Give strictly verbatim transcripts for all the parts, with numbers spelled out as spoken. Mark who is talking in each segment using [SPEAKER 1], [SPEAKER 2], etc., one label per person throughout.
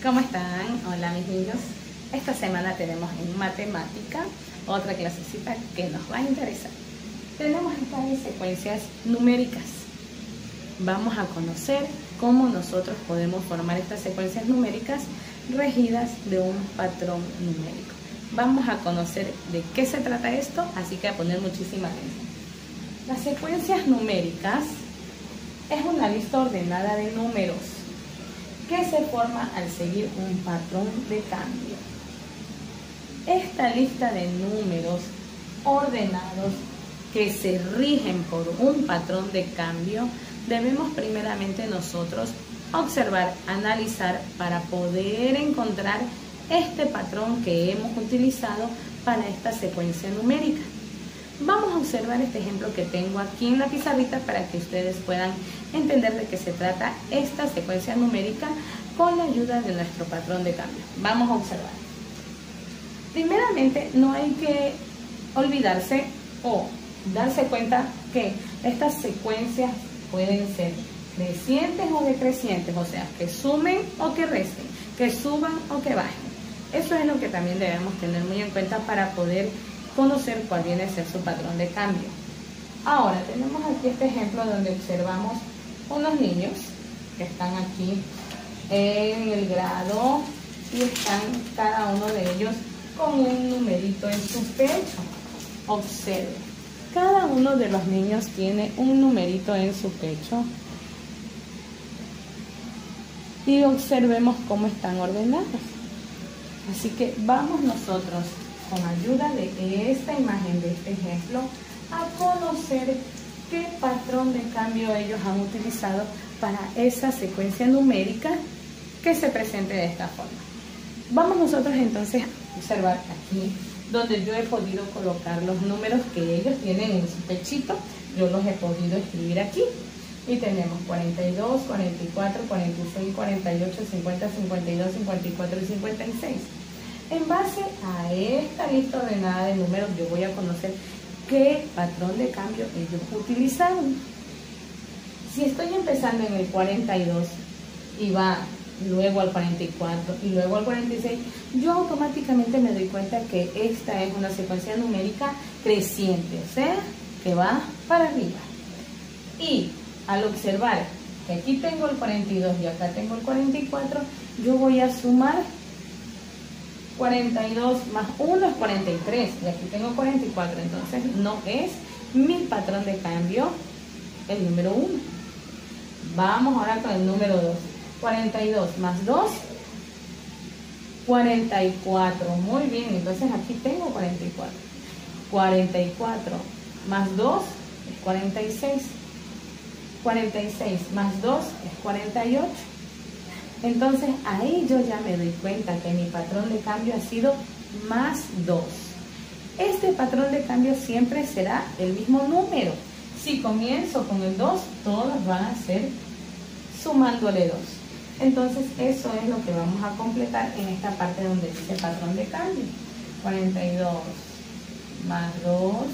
[SPEAKER 1] ¿Cómo están? Hola mis niños. Esta semana tenemos en matemática otra clasecita que nos va a interesar. Tenemos estas de secuencias numéricas. Vamos a conocer cómo nosotros podemos formar estas secuencias numéricas regidas de un patrón numérico. Vamos a conocer de qué se trata esto, así que a poner muchísima atención. Las secuencias numéricas es una lista ordenada de números que se forma al seguir un patrón de cambio. Esta lista de números ordenados que se rigen por un patrón de cambio, debemos primeramente nosotros observar, analizar para poder encontrar este patrón que hemos utilizado para esta secuencia numérica. Vamos a observar este ejemplo que tengo aquí en la pizarrita para que ustedes puedan entender de qué se trata esta secuencia numérica con la ayuda de nuestro patrón de cambio. Vamos a observar. Primeramente, no hay que olvidarse o darse cuenta que estas secuencias pueden ser crecientes o decrecientes, o sea, que sumen o que resten, que suban o que bajen. Eso es lo que también debemos tener muy en cuenta para poder conocer cuál viene a ser su patrón de cambio. Ahora, tenemos aquí este ejemplo donde observamos unos niños que están aquí en el grado y están cada uno de ellos con un numerito en su pecho. Observen, cada uno de los niños tiene un numerito en su pecho y observemos cómo están ordenados. Así que vamos nosotros, con ayuda de esta imagen, de este ejemplo, a conocer qué patrón de cambio ellos han utilizado para esa secuencia numérica que se presente de esta forma. Vamos nosotros entonces a observar aquí donde yo he podido colocar los números que ellos tienen en su pechito. Yo los he podido escribir aquí y tenemos cuarenta y dos, cuarenta y cuatro, cuarenta y seis, cuarenta y ocho, cincuenta, cincuenta y dos, cincuenta y cuatro y cincuenta y seis. En base a esta lista ordenada de números, yo voy a conocer qué patrón de cambio ellos utilizaron. Si estoy empezando en el cuarenta y dos y va luego al cuarenta y cuatro y luego al cuarenta y seis, yo automáticamente me doy cuenta que esta es una secuencia numérica creciente, o sea, que va para arriba. Y al observar que aquí tengo el cuarenta y dos y acá tengo el cuarenta y cuatro, yo voy a sumar cuarenta y dos más uno es cuarenta y tres y aquí tengo cuarenta y cuatro, entonces no es mi patrón de cambio el número uno. Vamos ahora con el número dos. cuarenta y dos más dos, cuarenta y cuatro. Muy bien, entonces aquí tengo cuarenta y cuatro. cuarenta y cuatro más dos es cuarenta y seis. cuarenta y seis más dos es cuarenta y ocho. Entonces ahí yo ya me doy cuenta que mi patrón de cambio ha sido más dos. Este patrón de cambio siempre será el mismo número. Si comienzo con el dos, todos van a ser sumándole dos. Entonces eso es lo que vamos a completar en esta parte donde dice patrón de cambio. cuarenta y dos más dos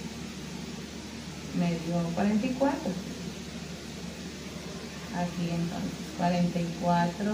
[SPEAKER 1] me dio cuarenta y cuatro. Aquí entonces cuarenta y cuatro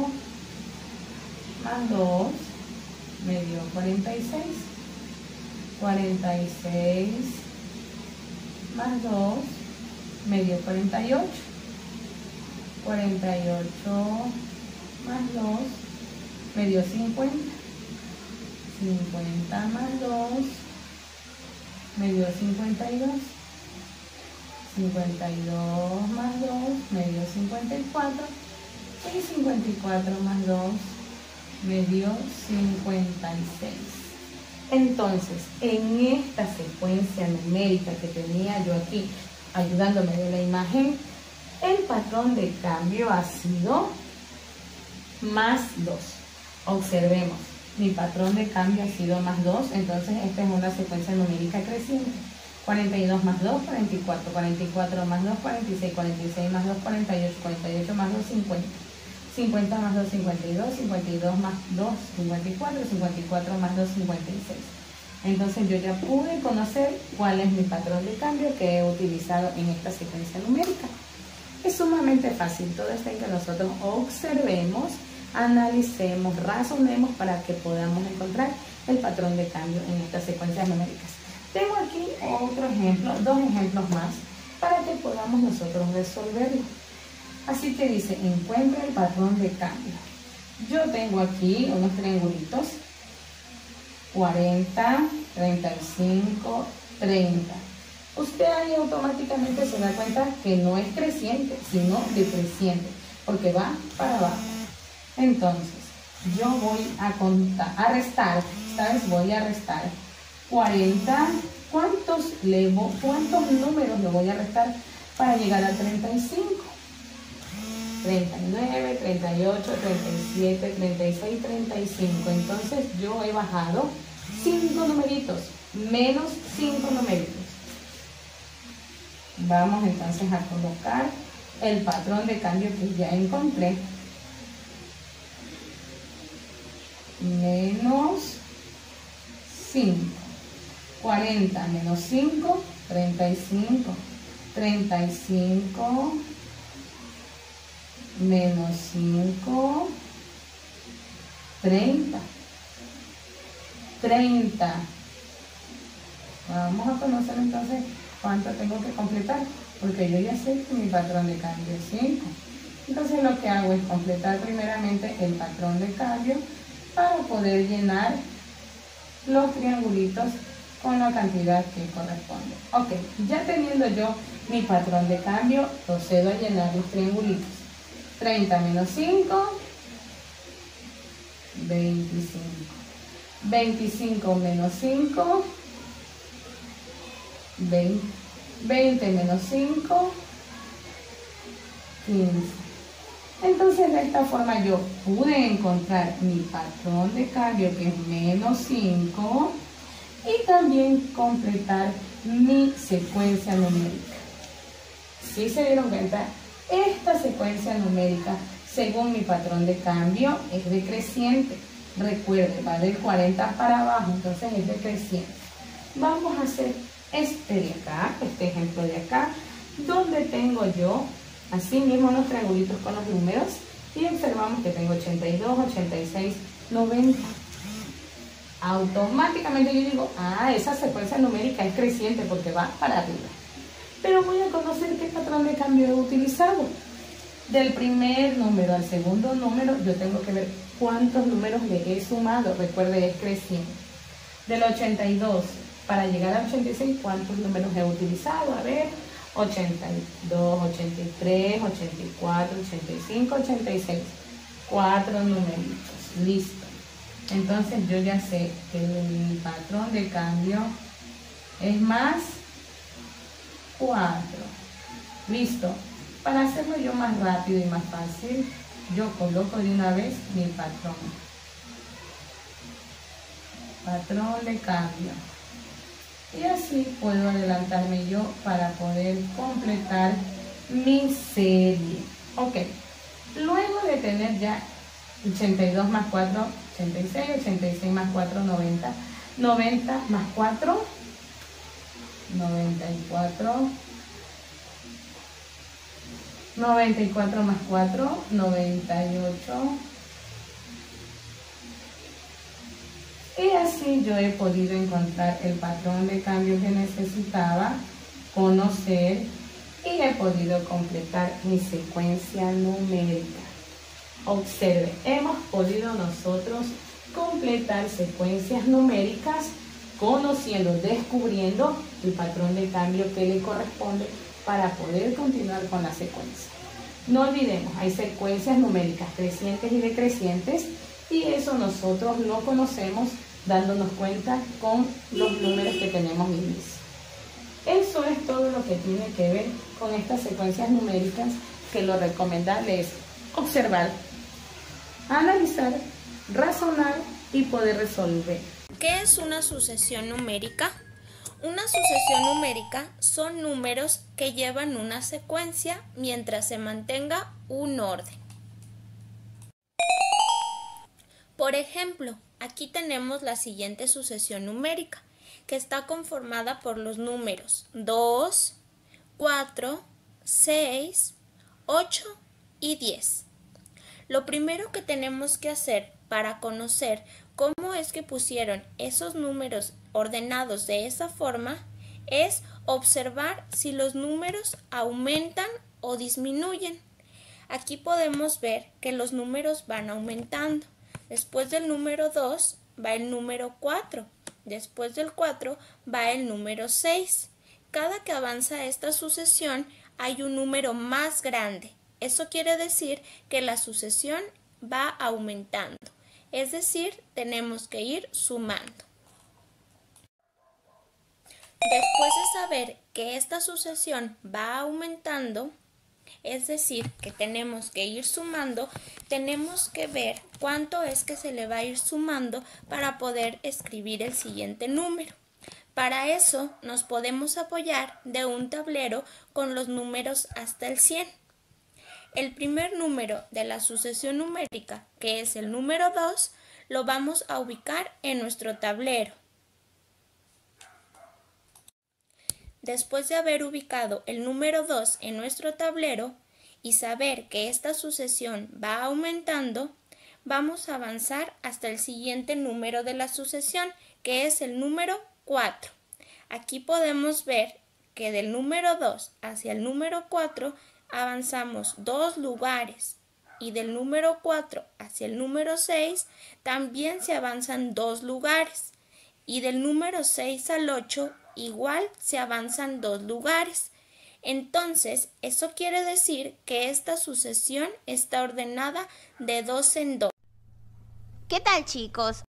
[SPEAKER 1] más dos me dio cuarenta y seis. cuarenta y seis más dos me dio cuarenta y ocho. cuarenta y ocho más dos me dio cincuenta. cincuenta más dos me dio cincuenta y dos. cincuenta y dos más dos me dio cincuenta y cuatro. Y cincuenta y cuatro más dos me dio cincuenta y seis. Entonces, en esta secuencia numérica que tenía yo aquí, ayudándome de la imagen, el patrón de cambio ha sido más dos. Observemos, mi patrón de cambio ha sido más dos, entonces esta es una secuencia numérica creciente. cuarenta y dos más dos, cuarenta y cuatro. cuarenta y cuatro más dos, cuarenta y seis. cuarenta y seis más dos, cuarenta y ocho. cuarenta y ocho más dos, cincuenta. cincuenta más dos, cincuenta y dos. cincuenta y dos más dos, cincuenta y cuatro. cincuenta y cuatro más dos, cincuenta y seis. Entonces yo ya pude conocer cuál es mi patrón de cambio que he utilizado en esta secuencia numérica. Es sumamente fácil, todo está en que nosotros observemos analicemos, razonemos para que podamos encontrar el patrón de cambio en estas secuencias numéricas. Tengo aquí otro ejemplo, dos ejemplos más, para que podamos nosotros resolverlo. Así que dice, encuentra el patrón de cambio. Yo tengo aquí unos triangulitos, cuarenta, treinta y cinco, treinta. Usted ahí automáticamente se da cuenta que no es creciente, sino decreciente, porque va para abajo. Entonces, yo voy a contar, a restar, esta vez voy a restar cuarenta. ¿Cuántos, le, ¿Cuántos números le voy a restar para llegar a treinta y cinco? treinta y nueve, treinta y ocho, treinta y siete, treinta y seis, treinta y cinco. Entonces yo he bajado cinco numeritos, menos cinco numeritos. Vamos entonces a colocar el patrón de cambio que ya encontré. Menos cinco. cuarenta menos cinco, treinta y cinco. treinta y cinco menos cinco, treinta. treinta. Vamos a conocer entonces cuánto tengo que completar, porque yo ya sé que mi patrón de cambio es cinco. Entonces lo que hago es completar primeramente el patrón de cambio para poder llenar los triangulitos con la cantidad que corresponde. Ok, ya teniendo yo mi patrón de cambio, procedo a llenar los triangulitos. treinta menos cinco, veinticinco. veinticinco menos cinco, veinte. veinte menos cinco, quince. Entonces de esta forma yo pude encontrar mi patrón de cambio, que es menos cinco, y también completar mi secuencia numérica. ¿Sí se dieron cuenta? Esta secuencia numérica, según mi patrón de cambio, es decreciente. Recuerde, va del cuarenta para abajo, entonces es decreciente. Vamos a hacer este de acá, este ejemplo de acá, donde tengo yo así mismo unos triangulitos con los números y observamos que tengo ochenta y dos, ochenta y seis, noventa. Automáticamente yo digo, ah, esa secuencia numérica es creciente porque va para arriba. Pero voy a conocer qué patrón de cambio he utilizado. Del primer número al segundo número, yo tengo que ver cuántos números le he sumado. Recuerde, es creciente. Del ochenta y dos para llegar al ochenta y seis, ¿cuántos números he utilizado? A ver, ochenta y dos, ochenta y tres, ochenta y cuatro, ochenta y cinco, ochenta y seis. Cuatro numeritos. Listo. Entonces yo ya sé que mi patrón de cambio es más cuatro. Listo. Para hacerlo yo más rápido y más fácil, yo coloco de una vez mi patrón. Patrón de cambio. Y así puedo adelantarme yo para poder completar mi serie. Ok. Luego de tener ya ochenta y dos más cuatro, ochenta y seis, ochenta y seis más cuatro, noventa. noventa más cuatro, noventa y cuatro. noventa y cuatro más cuatro, noventa y ocho. Y así yo he podido encontrar el patrón de cambio que necesitaba, conocer, y he podido completar mi secuencia numérica. Observe, hemos podido nosotros completar secuencias numéricas conociendo, descubriendo el patrón de cambio que le corresponde para poder continuar con la secuencia. No olvidemos, hay secuencias numéricas crecientes y decrecientes, y eso nosotros lo conocemos dándonos cuenta con los números que tenemos en inicio. Eso es todo lo que tiene que ver con estas secuencias numéricas, que lo recomendable es observar, analizar, razonar y poder resolver.
[SPEAKER 2] ¿Qué es una sucesión numérica? Una sucesión numérica son números que llevan una secuencia mientras se mantenga un orden. Por ejemplo, aquí tenemos la siguiente sucesión numérica, que está conformada por los números dos, cuatro, seis, ocho y diez. Lo primero que tenemos que hacer para conocer cómo es que pusieron esos números ordenados de esa forma es observar si los números aumentan o disminuyen. Aquí podemos ver que los números van aumentando. Después del número dos va el número cuatro. Después del cuatro va el número seis. Cada que avanza esta sucesión hay un número más grande. Eso quiere decir que la sucesión va aumentando. Es decir, tenemos que ir sumando. Después de saber que esta sucesión va aumentando, es decir, que tenemos que ir sumando, tenemos que ver cuánto es que se le va a ir sumando para poder escribir el siguiente número. Para eso nos podemos apoyar de un tablero con los números hasta el cien. El primer número de la sucesión numérica, que es el número dos, lo vamos a ubicar en nuestro tablero. Después de haber ubicado el número dos en nuestro tablero y saber que esta sucesión va aumentando, vamos a avanzar hasta el siguiente número de la sucesión, que es el número cuatro. Aquí podemos ver que del número dos hacia el número cuatro avanzamos dos lugares y del número cuatro hacia el número seis también se avanzan dos lugares y del número seis al ocho igual se avanzan dos lugares. Entonces, eso quiere decir que esta sucesión está ordenada de dos en dos.
[SPEAKER 3] ¿Qué tal, chicos?